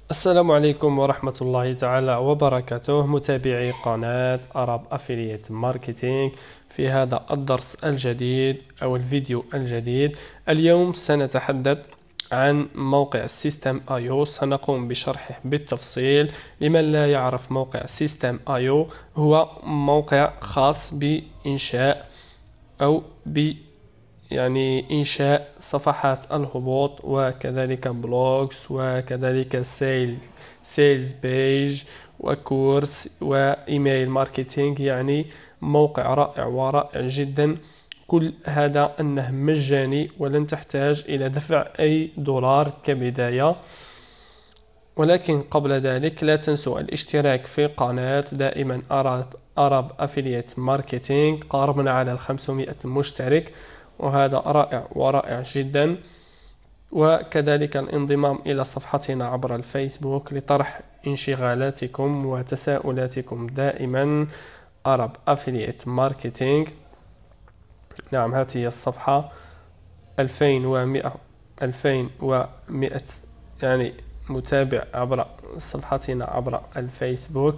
السلام عليكم ورحمة الله تعالى وبركاته، متابعي قناة أراب أفيليت ماركتينج. في هذا الدرس الجديد أو الفيديو الجديد اليوم سنتحدث عن موقع سيستم آيو. سنقوم بشرحه بالتفصيل. لمن لا يعرف موقع سيستم آيو، هو موقع خاص بإنشاء أو إنشاء صفحات الهبوط، وكذلك بلوجز، وكذلك سيلز بيج، وكورس، وإيميل ماركتينج. موقع رائع ورائع جدا. كل هذا أنه مجاني ولن تحتاج إلى دفع أي دولار كبداية. ولكن قبل ذلك لا تنسوا الاشتراك في القناة. دائما أراب أفيليت ماركتينج قاربنا على 500 مشترك، وهذا رائع ورائع جدا. وكذلك الانضمام إلى صفحتنا عبر الفيسبوك لطرح انشغالاتكم وتساؤلاتكم دائما. أراب أفيليت ماركتينج. نعم، هذه هي الصفحة. 2100 متابع عبر صفحتنا عبر الفيسبوك.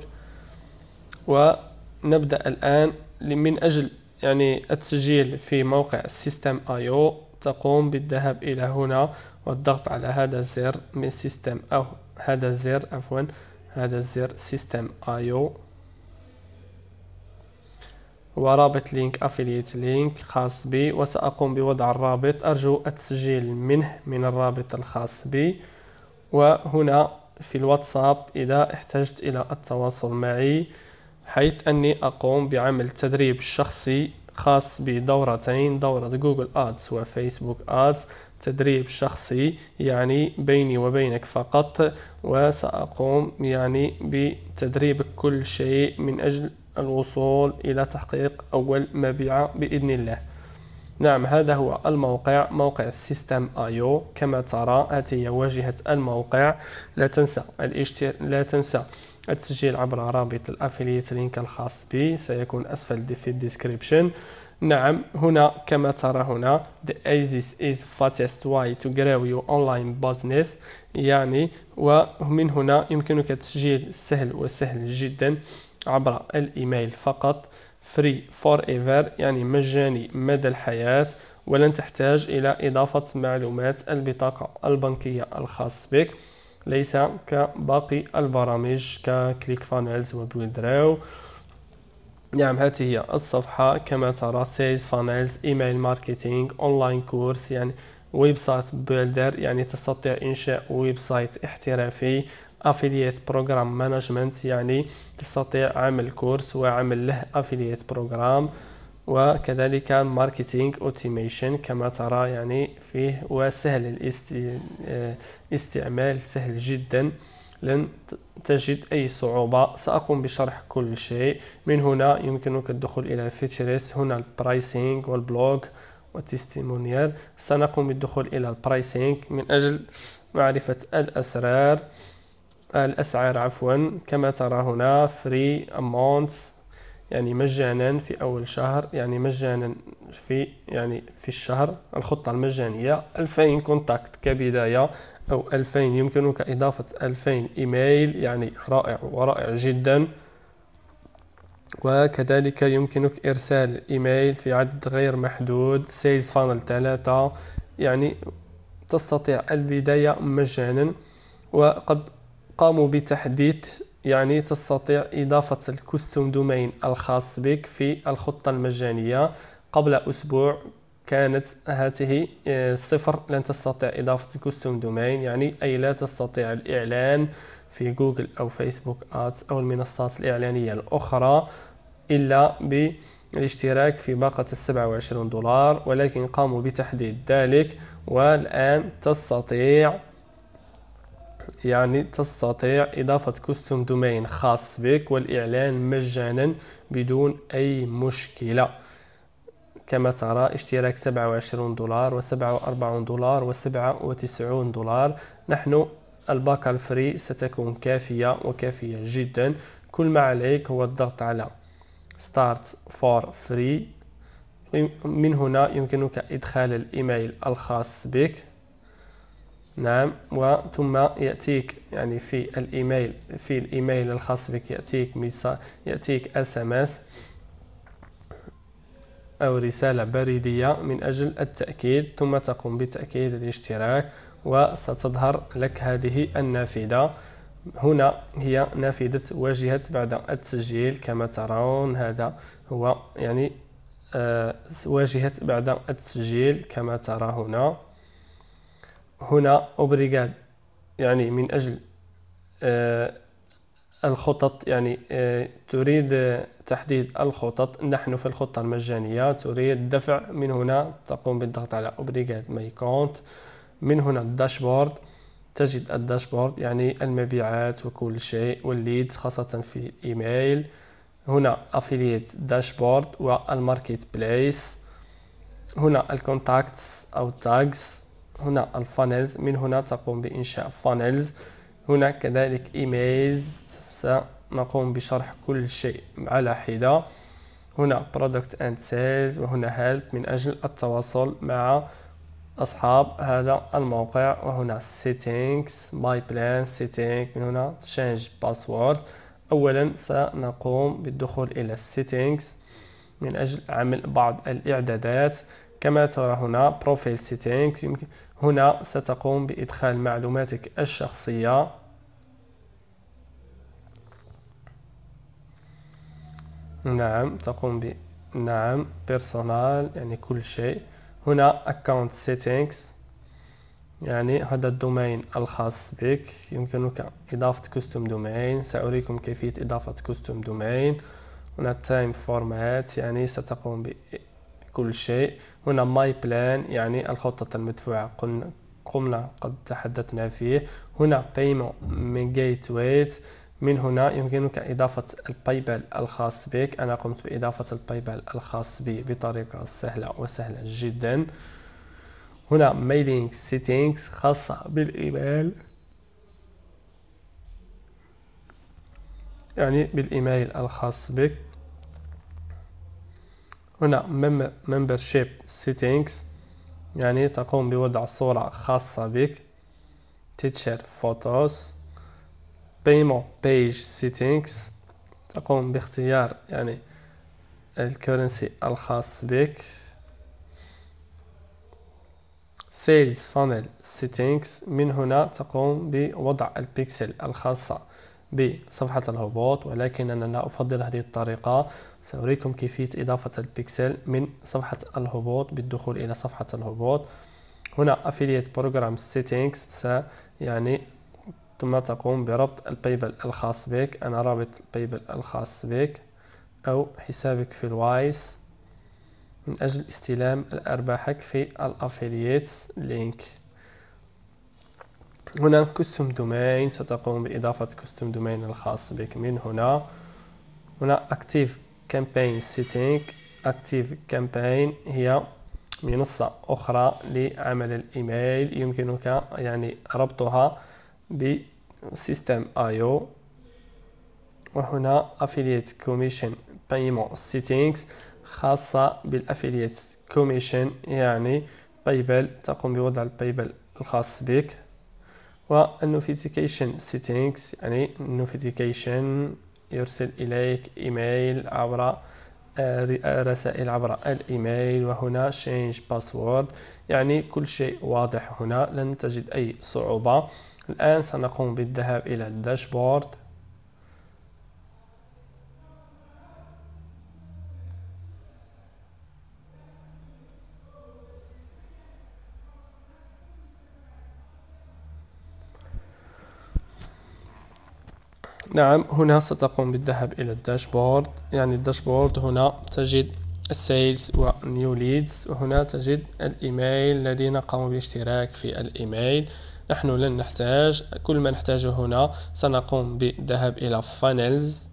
ونبدأ الآن. من أجل التسجيل في موقع سيستم آيو، تقوم بالذهاب إلى هنا والضغط على هذا الزر من سيستم، أو هذا الزر عفوا، هذا الزر سيستم آيو، ورابط لينك أفيليت لينك خاص بي، وسأقوم بوضع الرابط. أرجو التسجيل منه من الرابط الخاص بي. وهنا في الواتساب إذا احتجت إلى التواصل معي، حيث أني أقوم بعمل تدريب شخصي خاص بدورتين، دورة جوجل آدز وفيسبوك آدز. تدريب شخصي بيني وبينك فقط، وسأقوم بتدريبك كل شيء من أجل الوصول إلى تحقيق أول مبيعات بإذن الله. نعم، هذا هو الموقع، موقع سيستم آيو. كما ترى هذه هي واجهة الموقع. لا تنسى التسجيل عبر رابط الأفيليت لينك الخاص بي، سيكون أسفل في الديسكريبشن. نعم، هنا كما ترى هنا the easiest is fastest way to grow your online business. ومن هنا يمكنك تسجيل سهل وسهل جدا عبر الإيميل فقط. free forever مجاني مدى الحياة، ولن تحتاج إلى إضافة معلومات البطاقة البنكية الخاص بك، ليس كباقي البرامج ككليك فانلز وبويدراو. نعم، هذه هي الصفحة كما ترى. سيلز فانلز، ايميل ماركتينج، اونلاين كورس، ويب سايت بيلدر، تستطيع إنشاء ويب سايت احترافي. affiliate program management، تستطيع عمل كورس وعمل له affiliate program. وكذلك ماركتينج اوتوميشن كما ترى فيه، وسهل الاستعمال، سهل جدا، لن تجد أي صعوبة. سأقوم بشرح كل شيء. من هنا يمكنك الدخول إلى الفيتشرز، هنا البرايسينج والبلوج والتستيمونيال. سنقوم بالدخول إلى البرايسينج من أجل معرفة الأسعار عفوا. كما ترى هنا فري أماونت، مجانا في أول شهر، مجانا في الشهر. الخطة المجانية 2000 كونتاكت كبداية، أو 2000 يمكنك إضافة 2000 إيميل، رائع ورائع جدا. وكذلك يمكنك إرسال إيميل في عدد غير محدود. سيلز فانل 3، تستطيع البداية مجانا. وقد قاموا بتحديث، تستطيع إضافة الكستوم دومين الخاص بك في الخطة المجانية. قبل أسبوع كانت هذه صفر، لن تستطيع إضافة الكستوم دومين، أي لا تستطيع الإعلان في جوجل أو فيسبوك آدز أو المنصات الإعلانية الأخرى إلا بالاشتراك في باقة $27. ولكن قاموا بتحديد ذلك، والآن تستطيع إضافة كستوم دومين خاص بك والإعلان مجانا بدون أي مشكلة. كما ترى اشتراك $27 و$47 و$97. نحن الباقة الفري ستكون كافية وكافية جدا. كل ما عليك هو الضغط على Start for Free. من هنا يمكنك إدخال الإيميل الخاص بك. نعم. وثم يأتيك يعني في الإيميل الخاص بك يأتيك SMS أو رسالة بريدية من أجل التأكيد، ثم تقوم بتأكيد الاشتراك وستظهر لك هذه النافذة. هنا هي نافذة واجهة بعد التسجيل كما ترون. هذا هو يعني واجهة بعد التسجيل كما ترى هنا. هنا أوبريغاد يعني من أجل الخطط، يعني تريد تحديد الخطط. نحن في الخطة المجانية. تريد الدفع، من هنا تقوم بالضغط على أوبريغاد ماي كونت. من هنا الداشبورد، تجد الداشبورد يعني المبيعات وكل شيء والليدز خاصة في الإيميل. هنا affiliate داشبورد والماركت بليس. هنا الكونتاكتس أو تاجز. هنا الفانلز، من هنا تقوم بإنشاء فانلز. هنا كذلك إيميلز، سنقوم بشرح كل شيء على حدة. هنا product and sales، وهنا help من أجل التواصل مع أصحاب هذا الموقع. وهنا settings my plan setting، من هنا change password. أولا سنقوم بالدخول إلى settings من أجل عمل بعض الإعدادات. كما ترى هنا profile settings، هنا ستقوم بإدخال معلوماتك الشخصية. نعم تقوم نعم personal يعني كل شيء. هنا account settings يعني هذا الدومين الخاص بك، يمكنك إضافة custom domain. سأريكم كيفية إضافة custom domain. هنا time format يعني ستقوم بكل شيء. هنا my plan يعني الخطة المدفوعة قمنا قد تحدثنا فيه. هنا payment من gateway، من هنا يمكنك إضافة البايبال الخاص بك. أنا قمت بإضافة البايبال الخاص بي بطريقة سهلة وسهلة جدا. هنا mailing settings خاصة بالإيميل، يعني بالإيميل الخاص بك. هنا membership settings يعني تقوم بوضع صورة خاصة بك. teacher photos. payment page settings تقوم باختيار يعني الكرنسي الخاص بك. sales funnel settings، من هنا تقوم بوضع البيكسل الخاصة بصفحة الهبوط، ولكن أنا أفضل هذه الطريقة. سأريكم كيفية إضافة البيكسل من صفحة الهبوط بالدخول إلى صفحة الهبوط. هنا affiliate program settings يعني ثم تقوم بربط البايبل الخاص بك. أنا رابط البايبل الخاص بك أو حسابك في الوايس من أجل استلام أرباحك في الأفيلييت لينك. هنا custom domain، ستقوم بإضافة custom domain الخاص بك من هنا. هنا active campaign setting. active campaign هي منصة أخرى لعمل الإيميل، يمكنك يعني ربطها بسيستم IO. وهنا affiliate commission payment settings خاصة بالأفيليت كوميشن، يعني بايبل تقوم بوضع البايبل الخاص بك. والنوتيفيكيشن سيتينغز يعني النوتيفيكيشن يرسل إليك إيميل عبر رسائل عبر الإيميل. وهنا change password يعني كل شيء واضح، هنا لن تجد أي صعوبة. الآن سنقوم بالذهاب إلى الداشبورد. نعم هنا ستقوم بالذهاب إلى الداشبورد. يعني الداشبورد هنا تجد السيلز ونيو ليدز، وهنا تجد الإيميل الذين قاموا بالاشتراك في الإيميل. نحن لن نحتاج، كل ما نحتاجه هنا سنقوم بالذهاب إلى فانلز.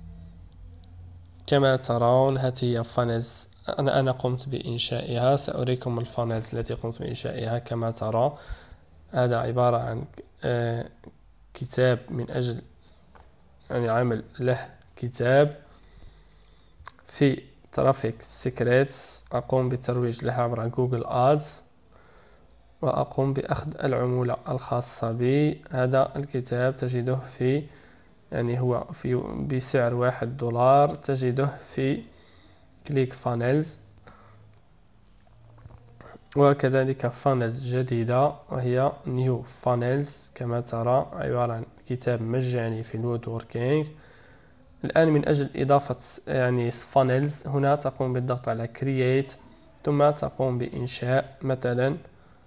كما ترون هذه هي فانلز أنا قمت بإنشائها. سأريكم الفانلز التي قمت بإنشائها. كما ترى هذا عبارة عن كتاب من أجل يعني عمل له كتاب في ترافيك سيكريتس، أقوم بالترويج لها عبر جوجل آدز. وأقوم بأخذ العمولة الخاصة بي. هذا الكتاب تجده في يعني هو في بسعر $1، تجده في كليك فانلز. وكذلك فانلز جديدة وهي نيو فانلز، كما ترى عبارة عن كتاب مجاني في الوود ووركينج. الآن من أجل إضافة يعني فانلز، هنا تقوم بالضغط على create، ثم تقوم بإنشاء مثلا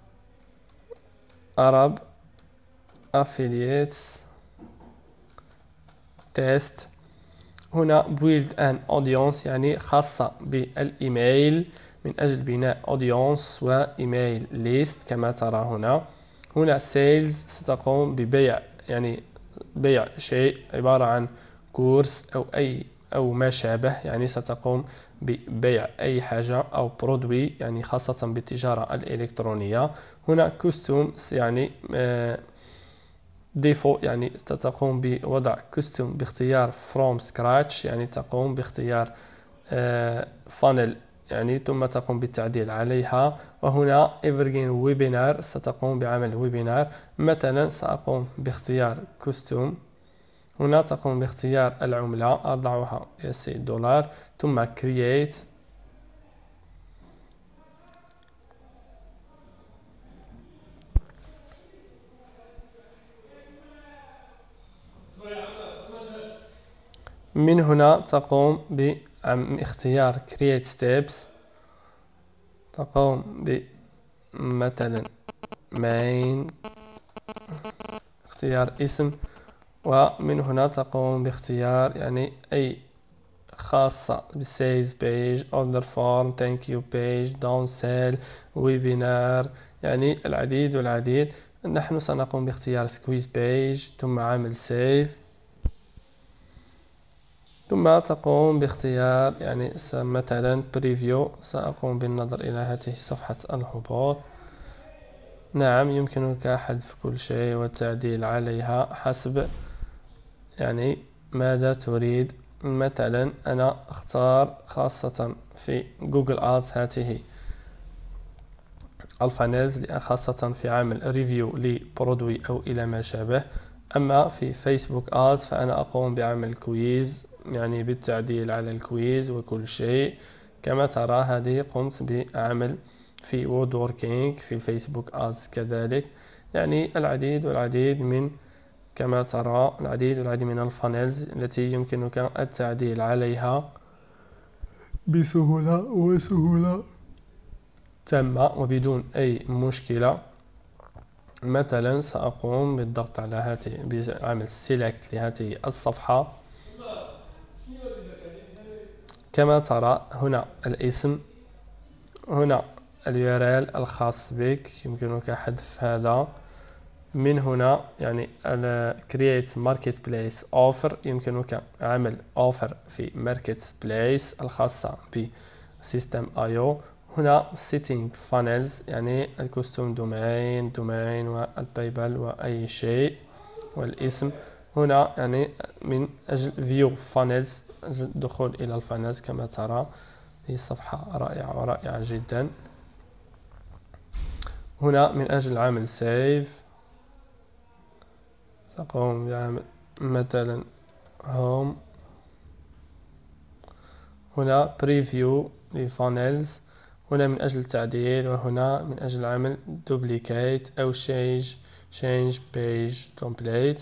Arab Affiliates Test. هنا build an audience يعني خاصة بالإيميل، من أجل بناء audience وإيميل list كما ترى هنا. هنا sales، ستقوم ببيع يعني بيع شيء عبارة عن كورس أو ما شابه، يعني ستقوم ببيع أي حاجة أو برودوي يعني خاصة بالتجارة الإلكترونية. هنا كوستوم يعني ديفو، يعني تقوم بوضع كوستوم باختيار from scratch، يعني تقوم باختيار funnel يعني ثم تقوم بالتعديل عليها. وهنا evergreen webinar، ستقوم بعمل ويبينار. مثلا سأقوم باختيار كوستوم، هنا تقوم باختيار العملة أضعها $، ثم create. من هنا تقوم باختيار create steps، تقوم بمثلا main، اختيار اسم، ومن هنا تقوم باختيار يعني أي خاصة بالسيلز page، order form، thank you page، down sell، webinar، يعني العديد والعديد. نحن سنقوم باختيار squeeze page، ثم عمل save، ثم تقوم باختيار يعني مثلا preview. سأقوم بالنظر إلى هذه صفحة الهبوط. نعم، يمكنك حذف كل شيء والتعديل عليها حسب يعني ماذا تريد. مثلا أنا أختار خاصة في جوجل آدز هذه الفانيلز خاصة في عمل ريفيو لبرودوي أو إلى ما شابه. أما في فيسبوك آدز فأنا أقوم بعمل كويز، يعني بالتعديل على الكويز وكل شيء. كما ترى هذه قمت بعمل في وود ووركينج في فيسبوك آدز كذلك، يعني العديد والعديد من كما ترى العديد والعديد من الفانيلز التي يمكنك التعديل عليها بسهولة وسهولة تامة وبدون أي مشكلة. مثلا سأقوم بالضغط على هذه بعمل سيلكت لهذه الصفحة. كما ترى هنا الاسم، هنا الURL الخاص بك، يمكنك حذف هذا. من هنا يعني create marketplace offer، يمكنك عمل offer في marketplace الخاصة بسيستم IO. هنا setting funnels يعني الكوستوم دومين والبايبال وأي شيء والاسم. هنا يعني من أجل view funnels، الدخول إلى الفانلز. كما ترى هي صفحة رائعة ورائعة جدا. هنا من أجل عمل save تقوم بعمل مثلا home. هنا preview لفانلز، هنا من أجل التعديل، وهنا من أجل عمل duplicate أو change page template.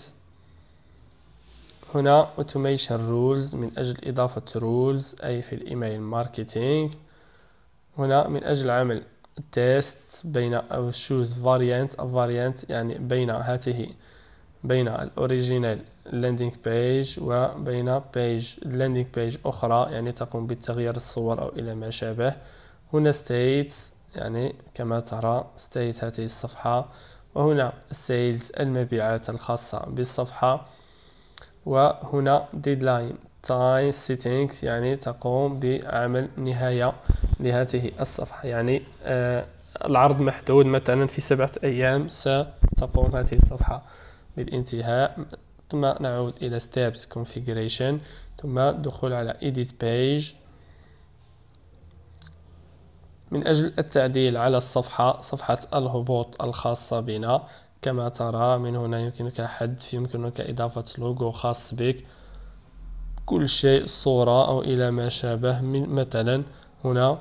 هنا automation rules من أجل إضافة rules أي في الإيميل ماركتينج. هنا من أجل عمل test بين أو choose variant يعني بين الأوريجينال landing page وبين landing page أخرى، يعني تقوم بتغيير الصور أو إلى ما شابه. هنا state يعني كما ترى state هذه الصفحة، وهنا sales المبيعات الخاصة بالصفحة. وهنا deadline time settings يعني تقوم بعمل نهاية لهذه الصفحة، يعني العرض محدود، مثلا في 7 أيام ستقوم هذه الصفحة بالانتهاء. ثم نعود إلى steps configuration، ثم دخول على edit page. من أجل التعديل على صفحة الهبوط الخاصة بنا. كما ترى من هنا يمكنك حذف، يمكنك إضافة لوجو خاص بك، كل شيء، صورة أو إلى ما شابه. من مثلا هنا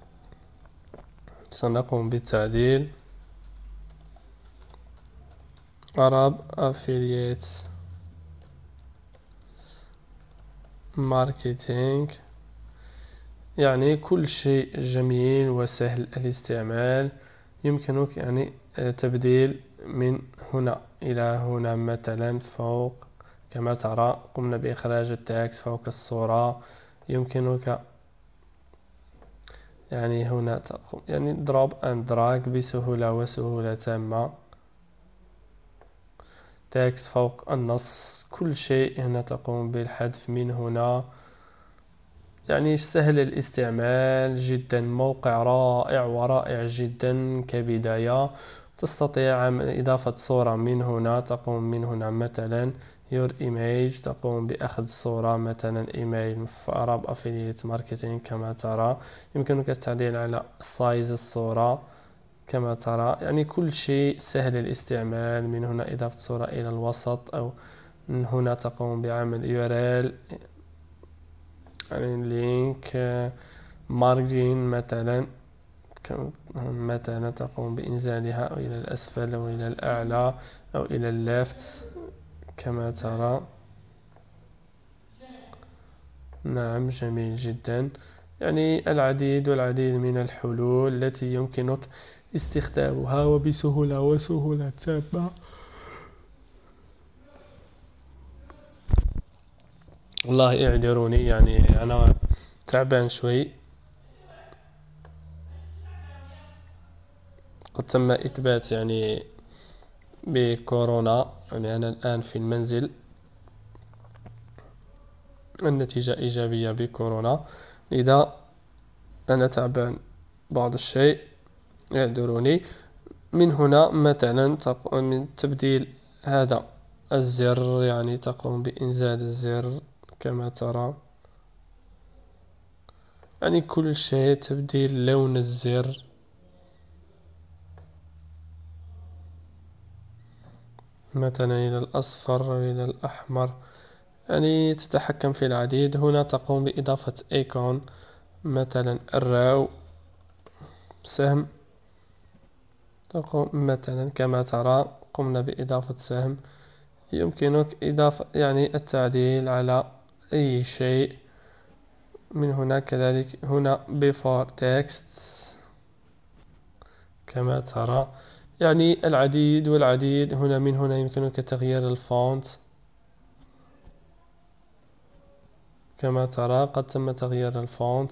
سنقوم بالتعديل Arab Affiliate Marketing، يعني كل شيء جميل وسهل الاستعمال. يمكنك يعني تبديل من هنا إلى هنا مثلا فوق. كما ترى قمنا بإخراج التاكس فوق الصورة. يمكنك يعني هنا تقوم يعني drop and drag بسهولة وسهولة تامة. تاكس فوق النص، كل شيء هنا تقوم بالحذف من هنا. يعني سهل الاستعمال جدا، موقع رائع ورائع جدا كبداية. تستطيع إضافة صورة من هنا، تقوم من هنا مثلا your image، تقوم بأخذ صورة مثلا إيميل في Arab Affiliate Marketing. كما ترى يمكنك التعديل على سايز الصورة. كما ترى يعني كل شيء سهل الاستعمال. من هنا إضافة صورة إلى الوسط، أو من هنا تقوم بعمل URL يعني لينك مارجين مثلا تقوم بإنزالها أو إلى الأسفل أو إلى الأعلى أو إلى الليفت. كما ترى نعم، جميل جدا. يعني العديد والعديد من الحلول التي يمكنك استخدامها وبسهولة وسهولة تامة. والله اعذروني، يعني أنا تعبان شوي. قد تم إثبات يعني بكورونا، يعني أنا الآن في المنزل، النتيجة إيجابية بكورونا، لذا أنا تعبان بعض الشيء، اعذروني. من هنا مثلا تقوم من تبديل هذا الزر، يعني تقوم بإنزال الزر. كما ترى يعني كل شيء، تبديل لون الزر مثلا إلى الأصفر وإلى الأحمر. يعني تتحكم في العديد. هنا تقوم بإضافة ايكون مثلا الراو سهم، تقوم مثلا كما ترى قمنا بإضافة سهم. يمكنك إضافة يعني التعديل على أي شيء. من هنا كذلك هنا before text. كما ترى يعني العديد والعديد. هنا من هنا يمكنك تغيير الفونت. كما ترى قد تم تغيير الفونت.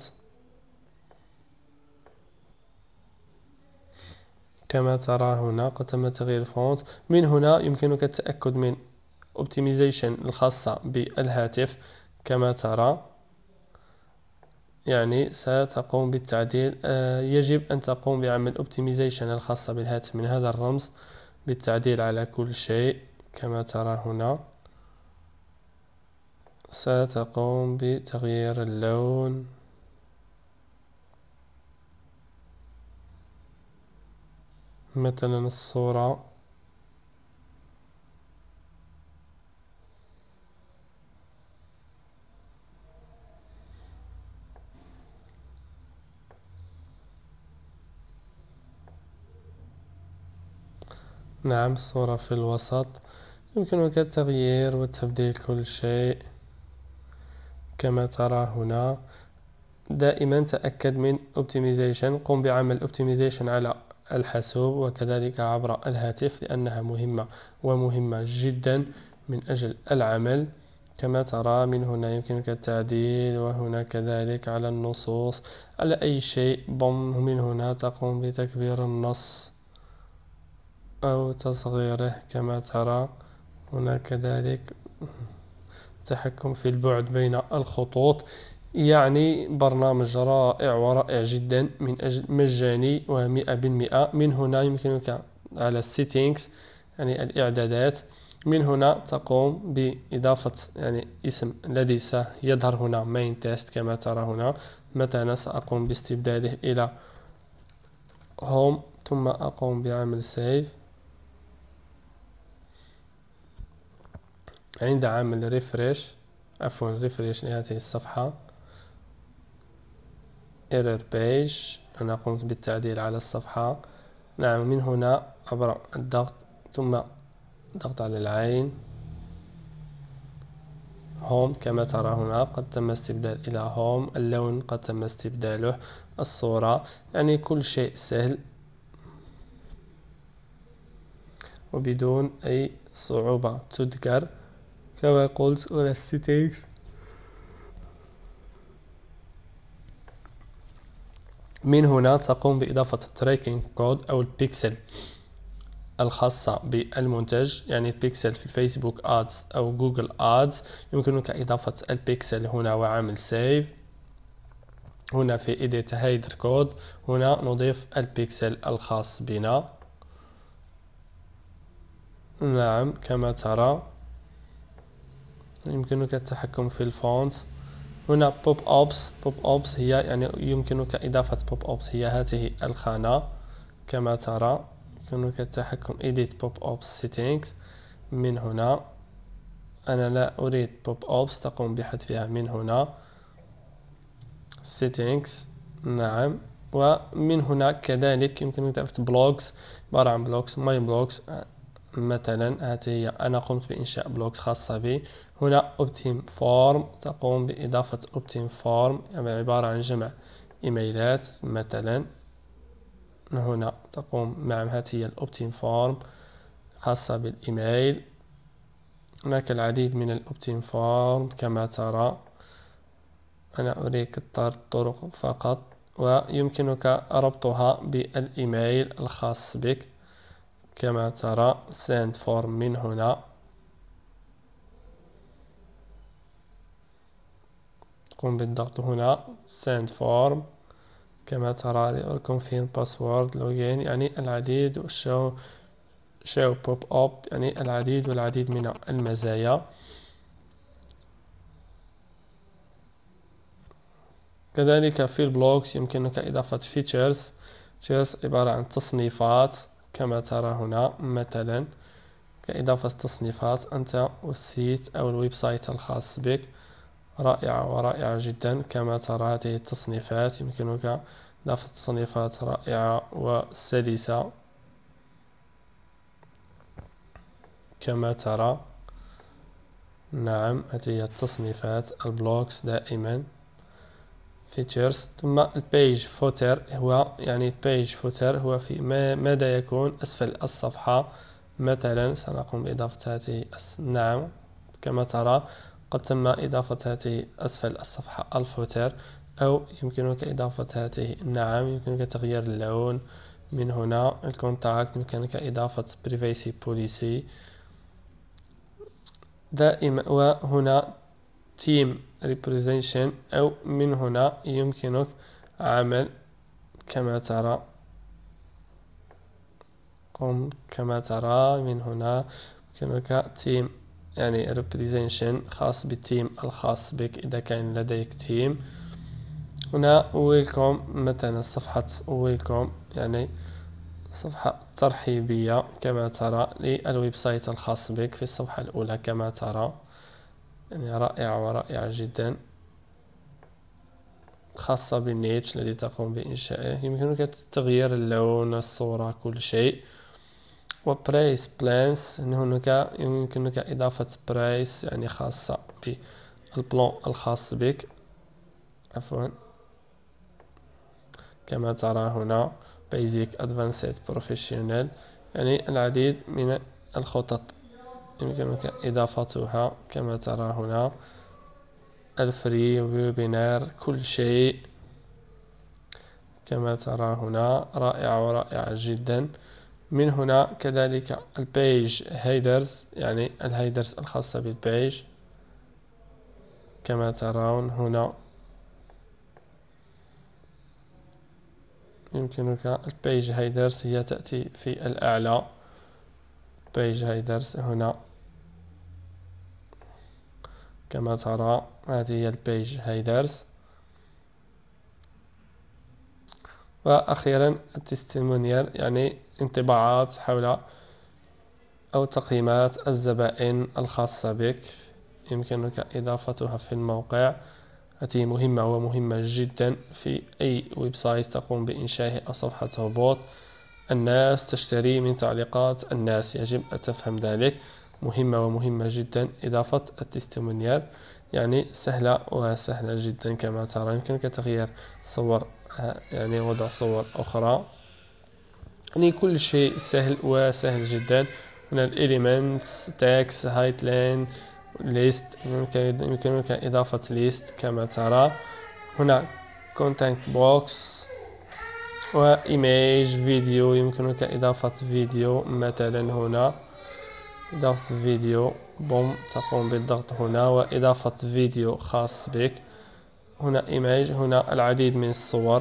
كما ترى هنا قد تم تغيير الفونت. من هنا يمكنك التأكد من optimization الخاصة بالهاتف. كما ترى يعني ستقوم بالتعديل. يجب أن تقوم بعمل optimization الخاصة بالهاتف من هذا الرمز، بالتعديل على كل شيء. كما ترى هنا ستقوم بتغيير اللون مثلا الصورة. نعم، الصورة في الوسط. يمكنك التغيير وتبديل كل شيء. كما ترى هنا دائما تأكد من optimization، قم بعمل optimization على الحاسوب وكذلك عبر الهاتف، لأنها مهمة ومهمة جدا من أجل العمل. كما ترى من هنا يمكنك التعديل، وهنا كذلك على النصوص، على أي شيء. من هنا تقوم بتكبير النص أو تصغيره. كما ترى هنا كذلك التحكم في البعد بين الخطوط. يعني برنامج رائع ورائع جدا، من أجل مجاني و100%. من هنا يمكنك على settings يعني الإعدادات. من هنا تقوم بإضافة يعني اسم الذي سيظهر هنا main test. كما ترى هنا مثلا سأقوم باستبداله إلى هوم ثم أقوم بعمل سيف. عند عمل ريفريش لهذه الصفحة error page، أنا قمت بالتعديل على الصفحة. نعم، من هنا عبر الضغط ثم ضغط على العين هوم كما ترى هنا قد تم استبدال إلى هوم. اللون قد تم استبداله، الصورة، يعني كل شيء سهل وبدون أي صعوبة تذكر. كما قلت هنا settings، من هنا تقوم بإضافة التراكنج كود أو البيكسل الخاصة بالمنتج، يعني البيكسل في فيسبوك آدز أو جوجل آدز. يمكنك إضافة البيكسل هنا وعمل سيف. هنا في edit header code هنا نضيف البيكسل الخاص بنا. نعم كما ترى يمكنك التحكم في الفونت. هنا بوب أوبس هي يعني يمكنك إضافة بوب أوبس، هي هذه الخانة كما ترى. يمكنك التحكم edit pop ups settings. من هنا أنا لا أريد pop ups، تقوم بحذفها من هنا settings. نعم، ومن هنا كذلك يمكنك إضافة بلوكس، عبارة عن بلوكس ماي بلوكس مثلا. هذه هي، أنا قمت بإنشاء بلوكس خاصة بي. هنا optim form، تقوم بإضافة optim form، يعني عبارة عن جمع إيميلات مثلا. هنا تقوم هذه هي الأوبتيم فورم خاصة بالإيميل. هناك العديد من الأوبتيم فورم كما ترى. أنا أريك الطرق فقط، ويمكنك ربطها بالإيميل الخاص بك كما ترى. send form من هنا تقوم بالضغط هنا send form كما ترى. confirm password login، يعني العديد. show pop up، يعني العديد من المزايا. كذلك في البلوكس يمكنك إضافة features عبارة عن تصنيفات كما ترى هنا مثلا، كإضافة تصنيفات أنت والسيت أو الويب سايت الخاص بك. رائعة جدا كما ترى هذه التصنيفات. يمكنك إضافة تصنيفات رائعة وسلسة كما ترى. نعم، هذه هي التصنيفات البلوكس دائما features. ثم البيج فوتر هو يعني البيج فوتر هو في ماذا يكون أسفل الصفحة مثلا. سنقوم بإضافة هذه نعم كما ترى قد تم إضافة هذه أسفل الصفحة الفوتر، أو يمكنك إضافة هذه. نعم، يمكنك تغيير اللون من هنا. الكونتاكت يمكنك إضافة privacy policy دائما. وهنا team representation، أو من هنا يمكنك عمل كما ترى. كما ترى من هنا يمكنك team يعني representation خاص بالتيم الخاص بك إذا كان لديك تيم. هنا welcome مثلا، صفحة welcome يعني صفحة ترحيبية كما ترى للويب سايت الخاص بك في الصفحة الأولى كما ترى. يعني رائعة جدا، خاصة بالنيتش الذي تقوم بإنشائه. يمكنك تغيير اللون، الصورة، كل شيء. وبرايس بلانس، هناك يمكنك إضافة برايس يعني خاصة بالبلان الخاص بك عفوا. كما ترى هنا Basic Advanced Professional، يعني العديد من الخطط يمكنك إضافتها كما ترى هنا. الفري ويبينار، كل شيء كما ترى هنا. رائعة جدا. من هنا كذلك البيج هيدرز، يعني الهيدرز الخاصة بالبيج كما ترون هنا. يمكنك البيج هيدرز هي تأتي في الأعلى. بيج هيدرز هنا كما ترى، هذه هي البيج هيدرز. وأخيرا التستيمونيال، يعني انطباعات حول أو تقييمات الزبائن الخاصة بك، يمكنك إضافتها في الموقع. هذه مهمة ومهمة جدا في أي ويب سايت تقوم بإنشائه أو صفحة هبوط. الناس تشتري من تعليقات الناس، يجب أن تفهم ذلك. مهمة ومهمة جدا إضافة التستيمونيال، يعني سهلة جدا. كما ترى يمكنك تغيير صور، يعني وضع صور أخرى، يعني كل شيء سهل وسهل جدا. هنا الإليمنتس، تكست، هايتلاين، ليست، يمكنك إضافة ليست كما ترى. هنا كونتنت بوكس وإيميج، فيديو، يمكنك إضافة فيديو مثلا. هنا إضافة فيديو، بوم، تقوم بالضغط هنا وإضافة فيديو خاص بك. هنا إيميج، هنا العديد من الصور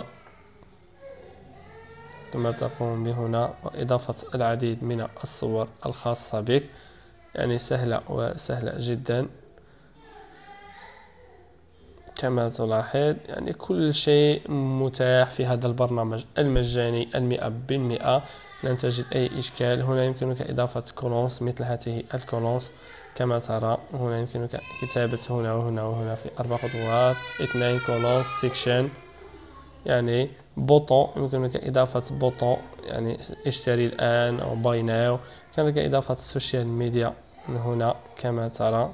كما تقوم بهنا وإضافة العديد من الصور الخاصة بك، يعني سهلة جدا كما تلاحظ. يعني كل شيء متاح في هذا البرنامج المجاني 100%، لن تجد أي إشكال. هنا يمكنك إضافة كولونس مثل هذه الكولونس كما ترى. هنا يمكنك كتابة هنا وهنا وهنا في 4 خطوات. 2 كولونس سيكشن، يعني بوطون، يمكنك إضافة بوطون، يعني اشتري الآن أو باي ناو. يمكنك إضافة السوشيال ميديا من هنا كما ترى.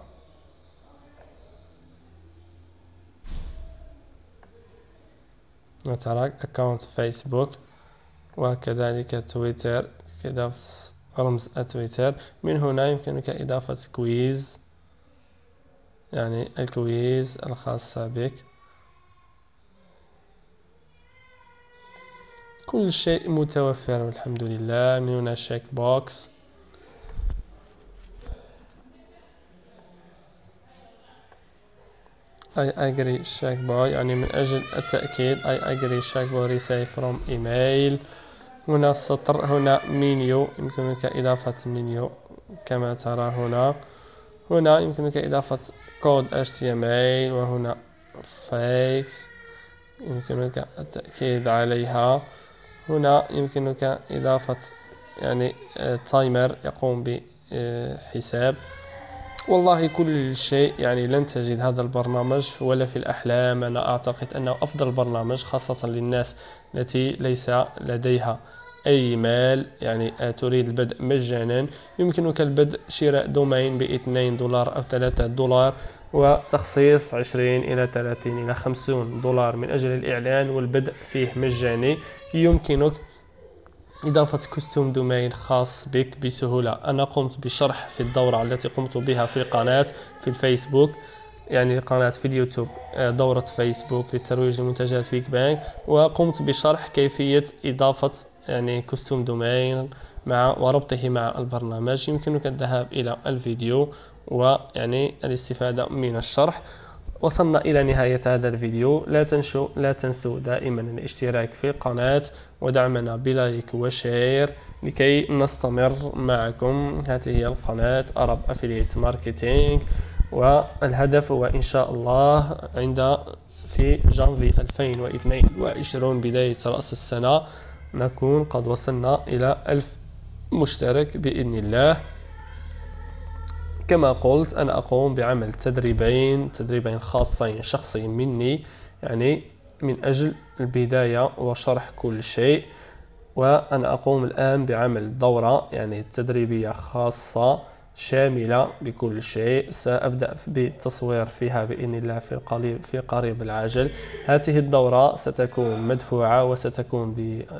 نترك أكاونت فيسبوك وكذلك تويتر، إضافة رمز تويتر. من هنا يمكنك إضافة كويز، يعني الكويز الخاصة بك. كل شيء متوفر والحمد لله. من هنا شيك بوكس، I agree check boy، يعني من أجل التأكيد I agree check boy receive from email. هنا السطر، هنا منيو، يمكنك إضافة منيو كما ترى هنا. هنا يمكنك إضافة كود HTML، وهنا فاكس يمكنك التأكيد عليها. هنا يمكنك إضافة يعني تايمر يقوم بحساب. والله كل شيء، يعني لن تجد هذا البرنامج ولا في الأحلام. أنا أعتقد أنه أفضل برنامج خاصة للناس التي ليس لديها أي مال، يعني تريد البدء مجانا. يمكنك البدء شراء دومين $2 أو $3 وتخصيص 20 إلى 30 إلى $50 من أجل الإعلان والبدء فيه مجاني. يمكنك إضافة كستوم دومين خاص بك بسهولة. أنا قمت بشرح في الدورة التي قمت بها في القناة في الفيسبوك، يعني قناة في اليوتيوب، دورة فيسبوك للترويج لمنتجات بيج بانج، وقمت بشرح كيفية إضافة يعني كستوم دومين وربطه مع البرنامج. يمكنك الذهاب إلى الفيديو ويعني الاستفادة من الشرح. وصلنا إلى نهاية هذا الفيديو. لا تنسوا دائما الاشتراك في القناة ودعمنا بلايك وشير لكي نستمر معكم. هذه هي القناة أرب أفيليت ماركتينج، والهدف هو إن شاء الله في جانفي 2022 بداية رأس السنة نكون قد وصلنا إلى 1000 مشترك بإذن الله. كما قلت أنا أقوم بعمل تدريبين خاصين شخصيا مني، يعني من أجل البداية وشرح كل شيء. وأنا أقوم الآن بعمل دورة يعني تدريبية خاصة شاملة بكل شيء. سأبدأ بالتصوير فيها بإذن الله في قريب العاجل. هذه الدورة ستكون مدفوعة وستكون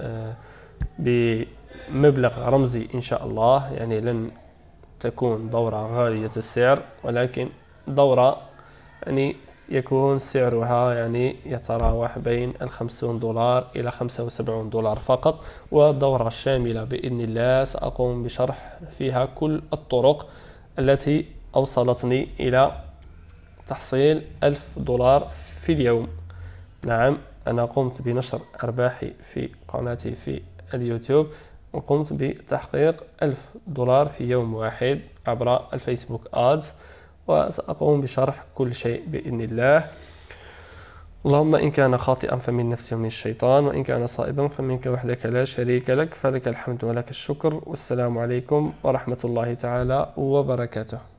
بمبلغ رمزي إن شاء الله، يعني لن تكون دورة غالية السعر، ولكن دورة يعني يكون سعرها يعني يتراوح بين $50 إلى $75 فقط. ودورة شاملة بإذن الله. سأقوم بشرح فيها كل الطرق التي أوصلتني إلى تحصيل $1000 في اليوم. نعم، أنا قمت بنشر أرباحي في قناتي في اليوتيوب، وقمت بتحقيق $1000 في يوم واحد عبر الفيسبوك آدز. وسأقوم بشرح كل شيء بإذن الله. اللهم إن كان خاطئا فمن نفسي ومن الشيطان، وإن كان صائبا فمنك وحدك لا شريك لك، فلك الحمد ولك الشكر. والسلام عليكم ورحمة الله تعالى وبركاته.